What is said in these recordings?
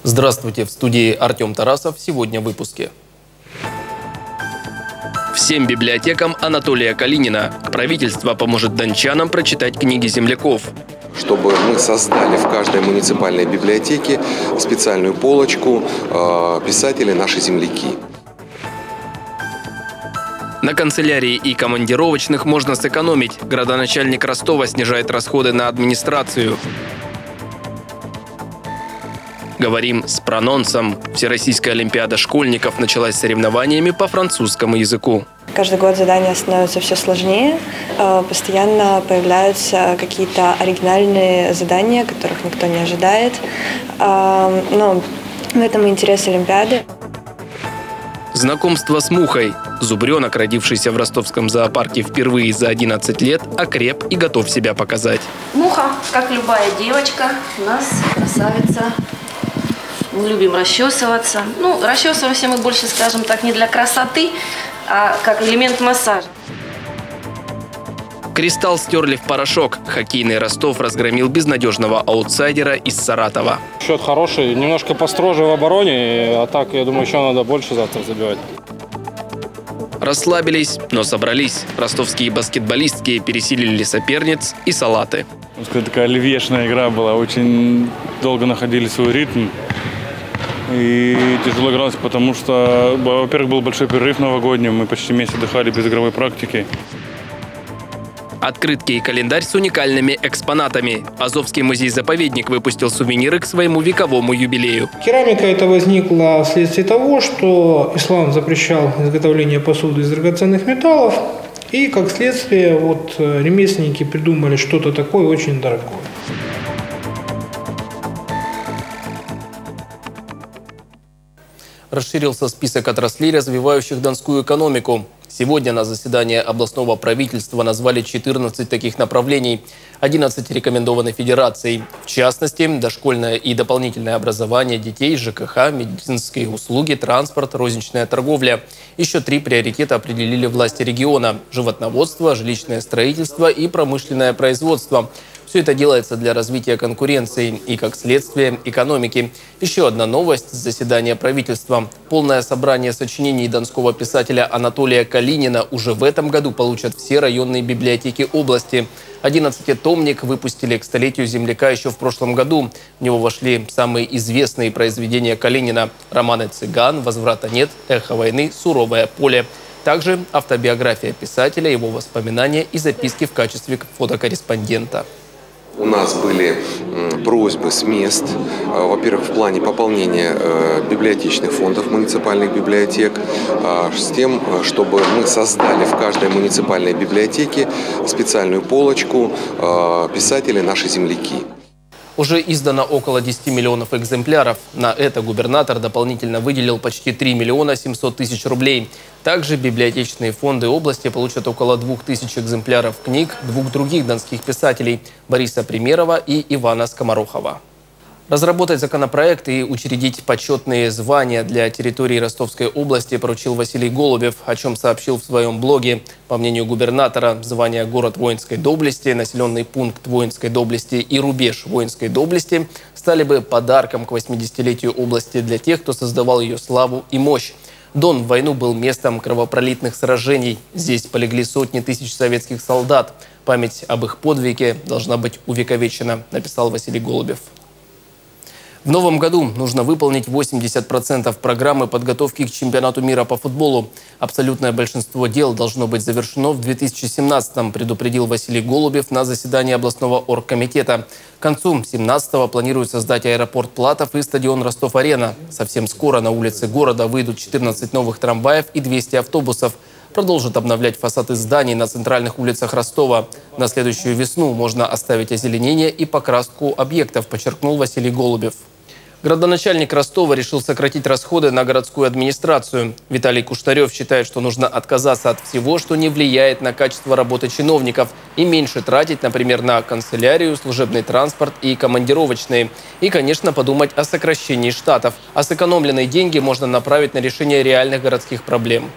Здравствуйте, в студии Артем Тарасов. Сегодня в выпуске. Всем библиотекам Анатолия Калинина. Правительство поможет дончанам прочитать книги земляков. Чтобы мы создали в каждой муниципальной библиотеке специальную полочку «Писатели наши земляки». На канцелярии и командировочных можно сэкономить. Градоначальник Ростова снижает расходы на администрацию. Говорим с прононсом. Всероссийская олимпиада школьников началась соревнованиями по французскому языку. Каждый год задания становятся все сложнее. Постоянно появляются какие-то оригинальные задания, которых никто не ожидает. Но в этом и интерес Олимпиады. Знакомство с мухой. Зубренок, родившийся в ростовском зоопарке впервые за 11 лет, окреп и готов себя показать. Муха, как любая девочка, у нас красавица. Мы любим расчесываться. Расчесываемся мы больше, скажем так, не для красоты, а как элемент массажа. Кристалл стерли в порошок. Хоккейный Ростов разгромил безнадежного аутсайдера из Саратова. Счет хороший, немножко построже в обороне, а так, я думаю, еще надо больше завтра забивать. Расслабились, но собрались. Ростовские баскетболистки пересилили соперниц и салаты. Такая оливьешная игра была, очень долго находили свой ритм. И тяжело игралось, потому что, во-первых, был большой перерыв новогодний, мы почти месяц отдыхали без игровой практики. Открытки и календарь с уникальными экспонатами. Азовский музей-заповедник выпустил сувениры к своему вековому юбилею. Керамика эта возникла вследствие того, что ислам запрещал изготовление посуды из драгоценных металлов. И, как следствие, ремесленники придумали что-то такое очень дорогое. Расширился список отраслей, развивающих донскую экономику. Сегодня на заседании областного правительства назвали 14 таких направлений, 11 рекомендованы Федерацией. В частности, дошкольное и дополнительное образование детей, ЖКХ, медицинские услуги, транспорт, розничная торговля. Еще 3 приоритета определили власти региона – животноводство, жилищное строительство и промышленное производство. Все это делается для развития конкуренции и, как следствие, экономики. Еще одна новость с заседания правительства. Полное собрание сочинений донского писателя Анатолия Калинина уже в этом году получат все районные библиотеки области. 11-томник выпустили к столетию земляка еще в прошлом году. В него вошли самые известные произведения Калинина – романы «Цыган», «Возврата нет», «Эхо войны», «Суровое поле». Также автобиография писателя, его воспоминания и записки в качестве фотокорреспондента. У нас были просьбы с мест, во-первых, в плане пополнения библиотечных фондов муниципальных библиотек, с тем, чтобы мы создали в каждой муниципальной библиотеке специальную полочку «Писатели наши земляки». Уже издано около 10 миллионов экземпляров. На это губернатор дополнительно выделил почти 3 миллиона 700 тысяч рублей. Также библиотечные фонды области получат около 2000 экземпляров книг двух других донских писателей – Бориса Примерова и Ивана Скоморохова. Разработать законопроект и учредить почетные звания для территории Ростовской области поручил Василий Голубев, о чем сообщил в своем блоге. По мнению губернатора, звания «Город воинской доблести», «Населенный пункт воинской доблести» и «Рубеж воинской доблести» стали бы подарком к 80-летию области для тех, кто создавал ее славу и мощь. Дон в войну был местом кровопролитных сражений. Здесь полегли сотни тысяч советских солдат. Память об их подвиге должна быть увековечена, написал Василий Голубев. В новом году нужно выполнить 80% программы подготовки к чемпионату мира по футболу. Абсолютное большинство дел должно быть завершено в 2017-м, предупредил Василий Голубев на заседании областного оргкомитета. К концу 2017-го планируют создать аэропорт Платов и стадион Ростов-Арена. Совсем скоро на улицы города выйдут 14 новых трамваев и 200 автобусов. Продолжат обновлять фасады зданий на центральных улицах Ростова. На следующую весну можно оставить озеленение и покраску объектов, подчеркнул Василий Голубев. Градоначальник Ростова решил сократить расходы на городскую администрацию. Виталий Куштарев считает, что нужно отказаться от всего, что не влияет на качество работы чиновников, и меньше тратить, например, на канцелярию, служебный транспорт и командировочные. И, конечно, подумать о сокращении штатов. А сэкономленные деньги можно направить на решение реальных городских проблем.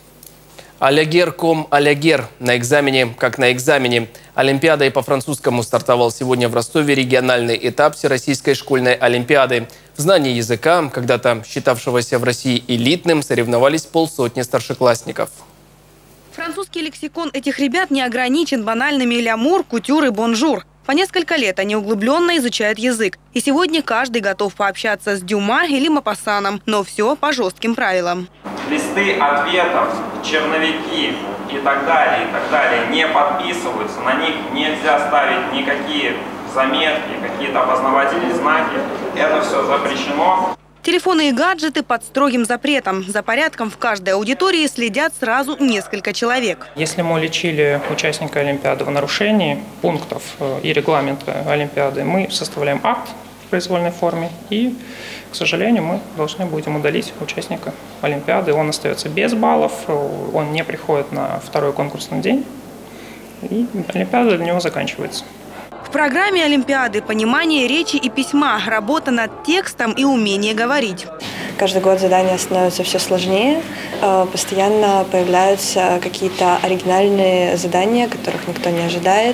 Алягер ком алягер. На экзамене, как на экзамене. Олимпиадой по французскому стартовал сегодня в Ростове региональный этап Всероссийской школьной олимпиады. В знании языка, когда-то считавшегося в России элитным, соревновались полсотни старшеклассников. Французский лексикон этих ребят не ограничен банальными лямур, кутюр и бонжур. По несколько лет они углубленно изучают язык. И сегодня каждый готов пообщаться с Дюма или Мопассаном, но все по жестким правилам. Листы ответов, черновики и так далее не подписываются. На них нельзя ставить никакие заметки, какие-то опознавательные знаки. Это все запрещено. Телефоны и гаджеты под строгим запретом. За порядком в каждой аудитории следят сразу несколько человек. Если мы уличили участника Олимпиады в нарушении пунктов и регламента Олимпиады, мы составляем акт в произвольной форме и, к сожалению, мы должны будем удалить участника Олимпиады. Он остается без баллов, он не приходит на второй конкурсный день, и Олимпиада для него заканчивается. В программе Олимпиады понимание речи и письма, работа над текстом и умение говорить. Каждый год задания становятся все сложнее, постоянно появляются какие-то оригинальные задания, которых никто не ожидает.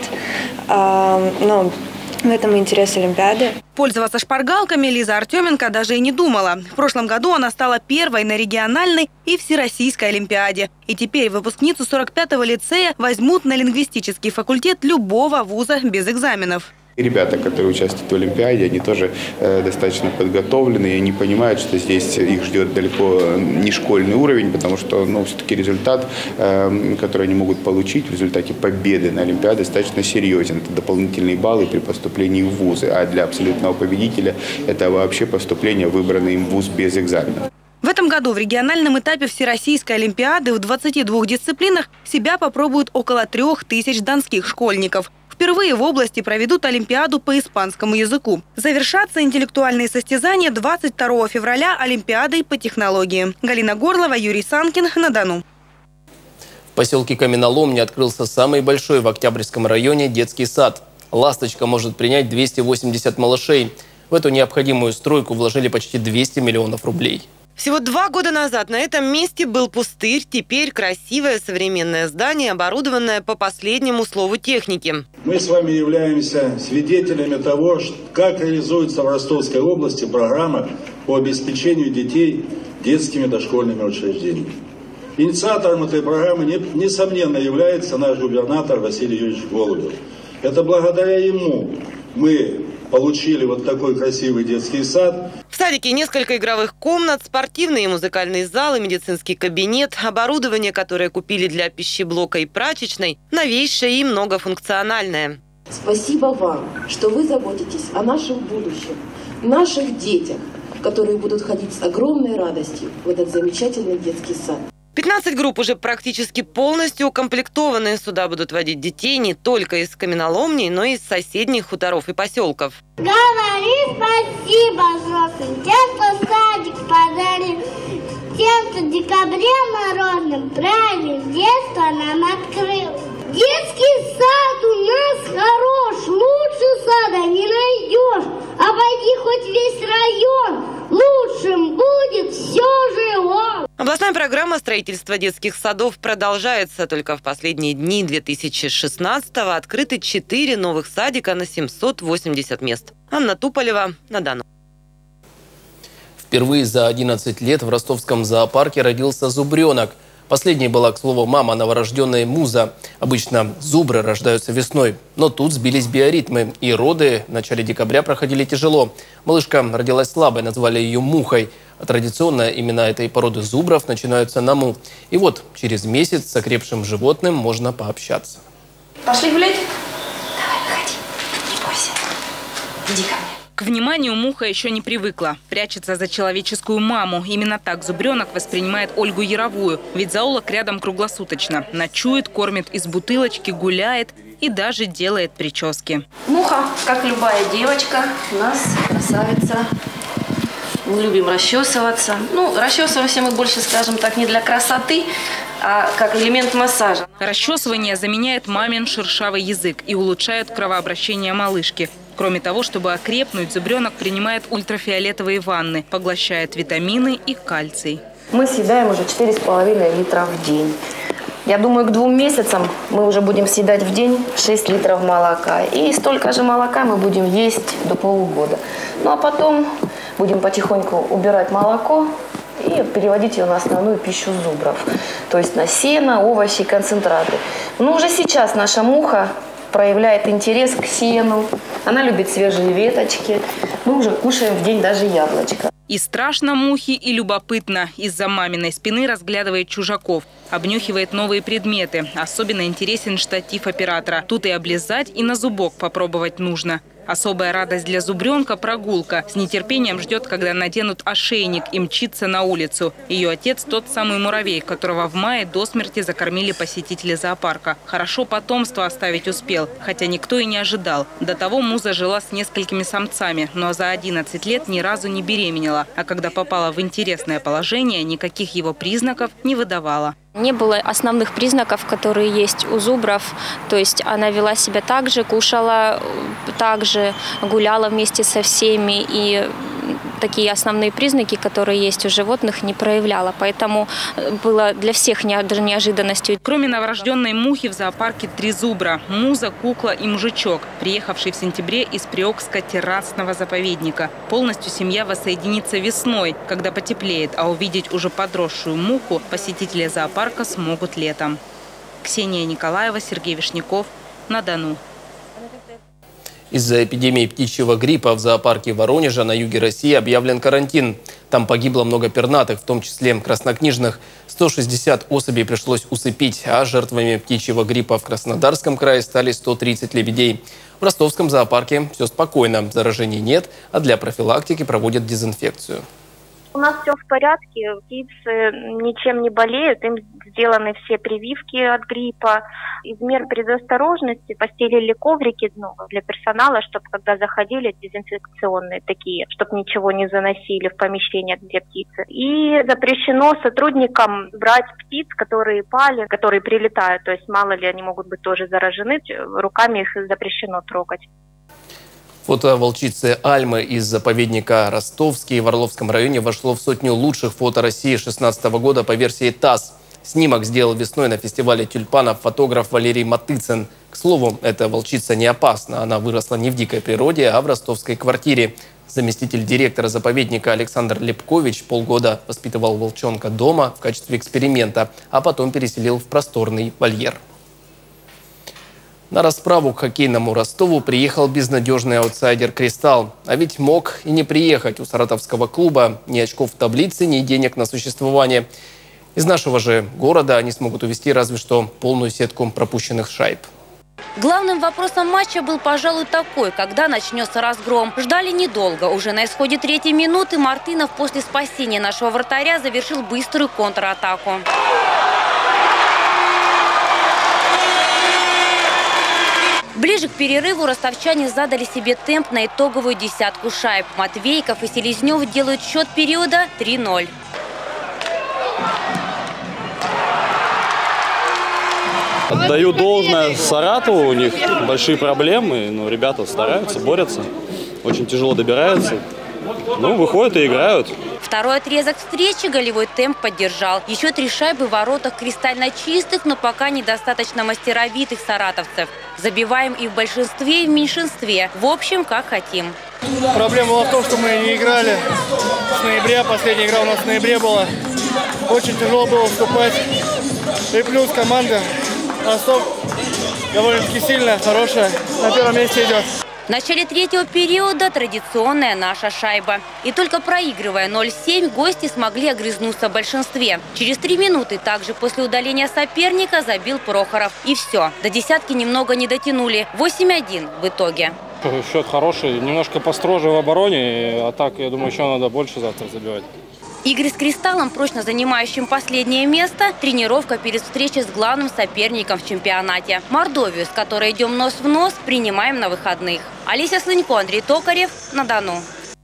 Но в этом и интерес Олимпиады. Пользоваться шпаргалками Лиза Артеменко даже и не думала. В прошлом году она стала первой на региональной и всероссийской Олимпиаде. И теперь выпускницу 45-го лицея возьмут на лингвистический факультет любого вуза без экзаменов. И ребята, которые участвуют в Олимпиаде, они тоже достаточно подготовлены, и они понимают, что здесь их ждет далеко не школьный уровень, потому что все-таки результат, который они могут получить в результате победы на Олимпиаде, достаточно серьезен. Это дополнительные баллы при поступлении в вузы, а для абсолютного победителя это вообще поступление в выбранный им вуз без экзаменов. В этом году в региональном этапе Всероссийской Олимпиады в 22 дисциплинах себя попробуют около 3000 донских школьников. Впервые в области проведут Олимпиаду по испанскому языку. Завершатся интеллектуальные состязания 22 февраля Олимпиадой по технологии. Галина Горлова, Юрий Санкин, на Дону. В поселке Каменоломня открылся самый большой в Октябрьском районе детский сад. «Ласточка» может принять 280 малышей. В эту необходимую стройку вложили почти 200 миллионов рублей. Всего 2 года назад на этом месте был пустырь, теперь красивое современное здание, оборудованное по последнему слову техники. Мы с вами являемся свидетелями того, как реализуется в Ростовской области программа по обеспечению детей детскими дошкольными учреждениями. Инициатором этой программы, несомненно, является наш губернатор Василий Юрьевич Голубев. Это благодаря ему мы получили вот такой красивый детский сад. В садике несколько игровых комнат, спортивный и музыкальный зал, и медицинский кабинет, оборудование, которое купили для пищеблока и прачечной, новейшее и многофункциональное. Спасибо вам, что вы заботитесь о нашем будущем, наших детях, которые будут ходить с огромной радостью в этот замечательный детский сад. 15 групп уже практически полностью укомплектованы. Сюда будут водить детей не только из Каменоломни, но и из соседних хуторов и поселков. Говори спасибо взрослым, тем, кто садик подарил, тем, кто в декабре морозным праздник детства нам открыл. Детский сад у нас хорош, лучше сада не найдешь. Обойди хоть весь район, лучшим будет все живо. Областная программа строительства детских садов продолжается. Только в последние дни 2016-го открыты 4 новых садика на 780 мест. Анна Туполева, на Дону. Впервые за 11 лет в ростовском зоопарке родился зубренок. Последней была, к слову, мама новорожденной Муза. Обычно зубры рождаются весной. Но тут сбились биоритмы, и роды в начале декабря проходили тяжело. Малышка родилась слабой, назвали ее Мухой. А традиционно имена этой породы зубров начинаются на «му». И вот через месяц с окрепшим животным можно пообщаться. Пошли гулять? Давай, выходи, не бойся. Иди ко мне. К вниманию Муха еще не привыкла. Прячется за человеческую маму. Именно так зубренок воспринимает Ольгу Яровую. Ведь зоолог рядом круглосуточно. Ночует, кормит из бутылочки, гуляет и даже делает прически. Муха, как любая девочка, у нас красавица. Мы любим расчесываться. Расчесываемся мы больше, скажем так, не для красоты, а как элемент массажа. Расчесывание заменяет мамин шершавый язык и улучшает кровообращение малышки. Кроме того, чтобы окрепнуть, зубренок принимает ультрафиолетовые ванны, поглощает витамины и кальций. Мы съедаем уже 4,5 литра в день. Я думаю, к 2 месяцам мы уже будем съедать в день 6 литров молока. И столько же молока мы будем есть до полугода. Ну а потом будем потихоньку убирать молоко и переводить ее на основную пищу зубров. То есть на сено, овощи, концентраты. Но уже сейчас наша муха проявляет интерес к сену. Она любит свежие веточки. Мы уже кушаем в день даже яблочко. И страшно мухе, и любопытно. Из-за маминой спины разглядывает чужаков. Обнюхивает новые предметы. Особенно интересен штатив оператора. Тут и облизать, и на зубок попробовать нужно. Особая радость для зубренка – прогулка. С нетерпением ждет, когда наденут ошейник и мчится на улицу. Ее отец – тот самый муравей, которого в мае до смерти закормили посетители зоопарка. Хорошо потомство оставить успел, хотя никто и не ожидал. До того Муза жила с несколькими самцами, но за 11 лет ни разу не беременела. А когда попала в интересное положение, никаких его признаков не выдавала. Не было основных признаков, которые есть у зубров. То есть она вела себя так же, кушала так же, гуляла вместе со всеми. И такие основные признаки, которые есть у животных, не проявляла. Поэтому было для всех неожиданностью. Кроме новорожденной мухи в зоопарке 3 зубра – Муза, Кукла и Мужичок, приехавший в сентябре из Приокска террасного заповедника. Полностью семья воссоединится весной, когда потеплеет, а увидеть уже подросшую муху посетители зоопарка смогут летом. Ксения Николаева, Сергей Вишняков, на Дону. Из-за эпидемии птичьего гриппа в зоопарке Воронежа на юге России объявлен карантин. Там погибло много пернатых, в том числе краснокнижных. 160 особей пришлось усыпить, а жертвами птичьего гриппа в Краснодарском крае стали 130 лебедей. В ростовском зоопарке все спокойно, заражений нет, а для профилактики проводят дезинфекцию. У нас все в порядке, птицы ничем не болеют, им сделаны все прививки от гриппа. Из мер предосторожности постелили коврики для персонала, чтобы когда заходили, дезинфекционные такие, чтобы ничего не заносили в помещение, где птицы. И запрещено сотрудникам брать птиц, которые пали, которые прилетают, то есть мало ли они могут быть тоже заражены, руками их запрещено трогать. Фото волчицы Альмы из заповедника Ростовский в Орловском районе вошло в 100 лучших фото России 2016 года по версии ТАСС. Снимок сделал весной на фестивале тюльпанов фотограф Валерий Матыцын. К слову, эта волчица не опасна. Она выросла не в дикой природе, а в ростовской квартире. Заместитель директора заповедника Александр Лепкович полгода воспитывал волчонка дома в качестве эксперимента, а потом переселил в просторный вольер. На расправу к хоккейному Ростову приехал безнадежный аутсайдер «Кристалл». А ведь мог и не приехать. У саратовского клуба ни очков в таблице, ни денег на существование. Из нашего же города они смогут увести разве что полную сетку пропущенных шайб. Главным вопросом матча был, пожалуй, такой, когда начнется разгром. Ждали недолго. Уже на исходе 3-й минуты Мартынов после спасения нашего вратаря завершил быструю контратаку. Ближе к перерыву ростовчане задали себе темп на итоговую десятку шайб. Матвейков и Селезнев делают счет периода 3-0. Отдаю должное Саратову, у них большие проблемы, но ребята стараются, борются, очень тяжело добираются, выходят и играют. Второй отрезок встречи голевой темп поддержал. Еще 3 шайбы в воротах кристально чистых, но пока недостаточно мастеровитых саратовцев. Забиваем и в большинстве, и в меньшинстве. В общем, как хотим. Проблема была в том, что мы не играли с ноября. Последняя игра у нас в ноябре была. Очень тяжело было вступать. И плюс команда Ростов довольно-таки сильная, хорошая. На первом месте идет. В начале 3-го периода традиционная наша шайба. И только проигрывая 0-7, гости смогли огрызнуться в большинстве. Через 3 минуты, также после удаления соперника, забил Прохоров. И все. До десятки немного не дотянули. 8-1 в итоге. Счет хороший. Немножко построже в обороне. А так, я думаю, еще надо больше завтра забивать. Игры с «Кристаллом», прочно занимающим последнее место, тренировка перед встречей с главным соперником в чемпионате. Мордовию, с которой идем нос в нос, принимаем на выходных. Олеся Слынько, Андрей Токарев, на Дону.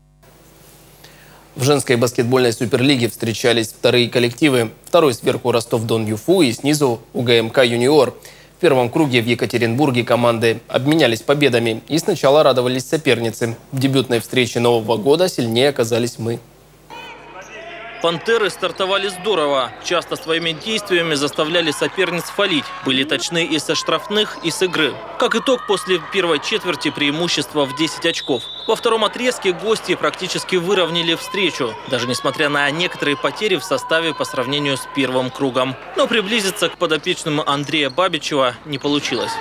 В женской баскетбольной суперлиге встречались вторые коллективы. Второй сверху Ростов-Дон-Юфу и снизу УГМК «Юниор». В первом круге в Екатеринбурге команды обменялись победами и сначала радовались соперницы. В дебютной встрече Нового года сильнее оказались мы. Пантеры стартовали здорово. Часто своими действиями заставляли соперниц фалить. Были точны и со штрафных, и с игры. Как итог, после первой четверти преимущество в 10 очков. Во втором отрезке гости практически выровняли встречу, даже несмотря на некоторые потери в составе по сравнению с первым кругом. Но приблизиться к подопечным Андрея Бабичева не получилось.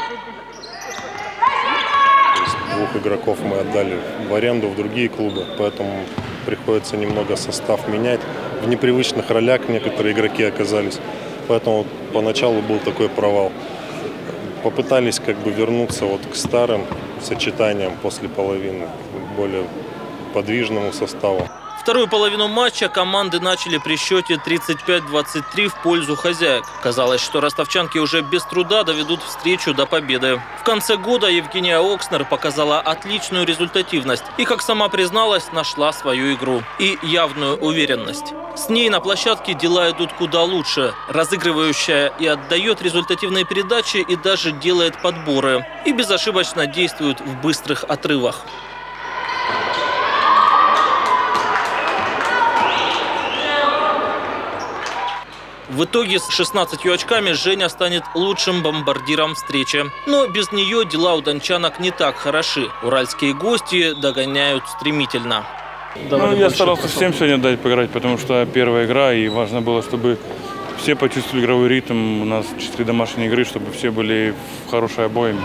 Двух игроков мы отдали в аренду в другие клубы, поэтому приходится немного состав менять. В непривычных ролях некоторые игроки оказались, поэтому поначалу был такой провал. Попытались вернуться к старым сочетаниям после половины, к более подвижному составу. Вторую половину матча команды начали при счете 35-23 в пользу хозяек. Казалось, что ростовчанки уже без труда доведут встречу до победы. В конце года Евгения Окснер показала отличную результативность и, как сама призналась, нашла свою игру и явную уверенность. С ней на площадке дела идут куда лучше. Разыгрывающая и отдает результативные передачи, и даже делает подборы. И безошибочно действует в быстрых отрывах. В итоге с 16 очками Женя станет лучшим бомбардиром встречи. Но без нее дела у дончанок не так хороши. Уральские гости догоняют стремительно. Я старался всем сегодня дать поиграть, потому что первая игра, и важно было, чтобы все почувствовали игровой ритм. У нас 4 домашние игры, чтобы все были в хорошей обойме.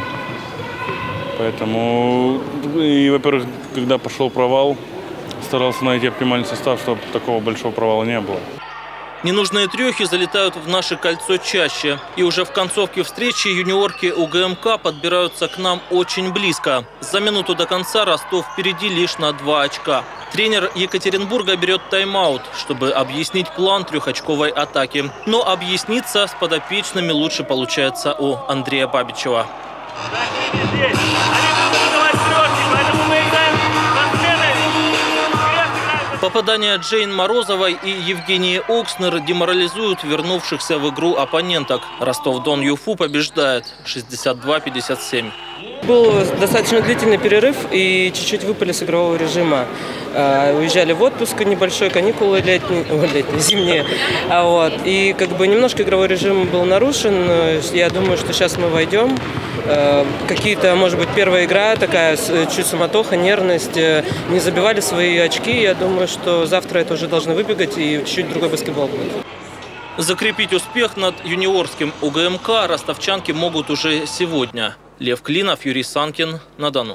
Поэтому, во-первых, когда пошел провал, старался найти оптимальный состав, чтобы такого большого провала не было. Ненужные трехи залетают в наше кольцо чаще. И уже в концовке встречи юниорки УГМК подбираются к нам очень близко. За минуту до конца Ростов впереди лишь на 2 очка. Тренер Екатеринбурга берет тайм-аут, чтобы объяснить план трехочковой атаки. Но объясниться с подопечными лучше получается у Андрея Бабичева. Попадания Джейн Морозовой и Евгении Окснер деморализуют вернувшихся в игру оппоненток. Ростов-Дон ЮФУ побеждает 62-57. Был достаточно длительный перерыв и чуть-чуть выпали с игрового режима. Уезжали в отпуск, небольшой, каникулы зимние. И немножко игровой режим был нарушен. Я думаю, что сейчас мы войдем. Какие-то, может быть, первая игра такая, чуть суматоха, нервность. Не забивали свои очки. Я думаю, что завтра это уже должны выбегать и чуть другой баскетбол будет. Закрепить успех над юниорским УГМК ростовчанки могут уже сегодня. Лев Клинов, Юрий Санкин, на Дону.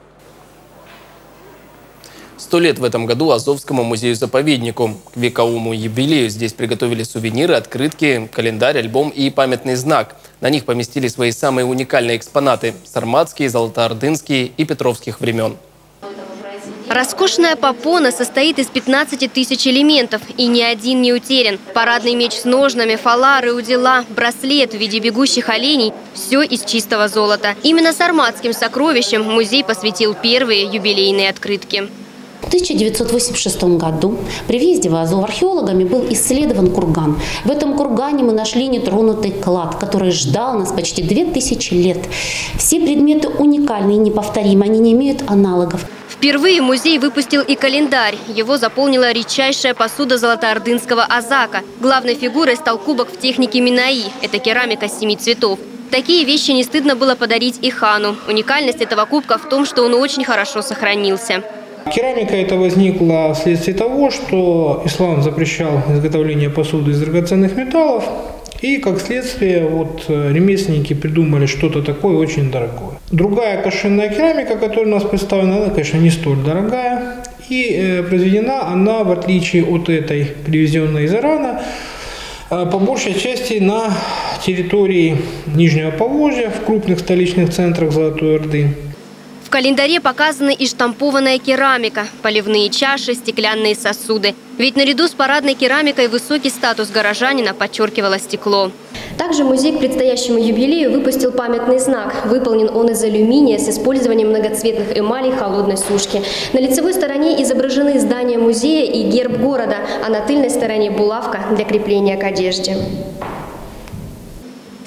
100 лет в этом году Азовскому музею-заповеднику. К вековому юбилею здесь приготовили сувениры, открытки, календарь, альбом и памятный знак. На них поместили свои самые уникальные экспонаты – сарматские, золотоордынские и петровских времен. Роскошная попона состоит из 15 тысяч элементов, и ни один не утерян. Парадный меч с ножнами, фалары, удила, браслет в виде бегущих оленей – все из чистого золота. Именно сарматским сокровищам музей посвятил первые юбилейные открытки. В 1986 году при въезде в Азов археологами был исследован курган. В этом кургане мы нашли нетронутый клад, который ждал нас почти 2000 лет. Все предметы уникальны и неповторимы, они не имеют аналогов. Впервые музей выпустил и календарь. Его заполнила редчайшая посуда золотоордынского азака. Главной фигурой стал кубок в технике Минаи. Это керамика 7 цветов. Такие вещи не стыдно было подарить и хану. Уникальность этого кубка в том, что он очень хорошо сохранился. Керамика эта возникла вследствие того, что ислам запрещал изготовление посуды из драгоценных металлов. И, как следствие, ремесленники придумали что-то такое очень дорогое. Другая кашенная керамика, которая у нас представлена, она, конечно, не столь дорогая. И произведена она, в отличие от этой, привезенной из Ирана, по большей части на территории Нижнего Поволжья, в крупных столичных центрах Золотой Орды. В календаре показана и штампованная керамика, поливные чаши, стеклянные сосуды. Ведь наряду с парадной керамикой высокий статус горожанина подчеркивало стекло. Также музей к предстоящему юбилею выпустил памятный знак. Выполнен он из алюминия с использованием многоцветных эмалей холодной сушки. На лицевой стороне изображены здания музея и герб города, а на тыльной стороне булавка для крепления к одежде.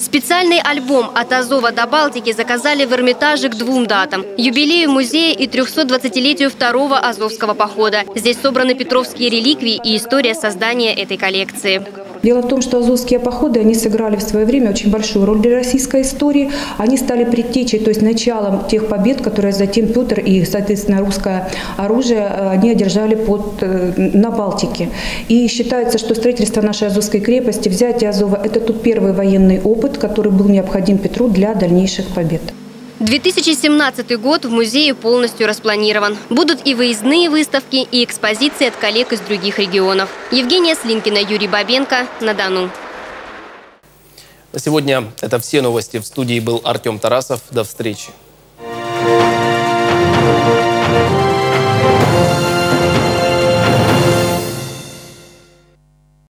Специальный альбом «От Азова до Балтики» заказали в Эрмитаже к 2 датам – юбилею музея и 320-летию второго Азовского похода. Здесь собраны петровские реликвии и история создания этой коллекции. Дело в том, что азовские походы, они сыграли в свое время очень большую роль для российской истории. Они стали предтечей, то есть началом тех побед, которые затем Петр и, соответственно, русское оружие они одержали на Балтике. И считается, что строительство нашей Азовской крепости, взятие Азова – это тот первый военный опыт, который был необходим Петру для дальнейших побед. 2017 год в музее полностью распланирован. Будут и выездные выставки, и экспозиции от коллег из других регионов. Евгения Слинкина, Юрий Бабенко, на Дону. На сегодня это все новости. В студии был Артем Тарасов. До встречи.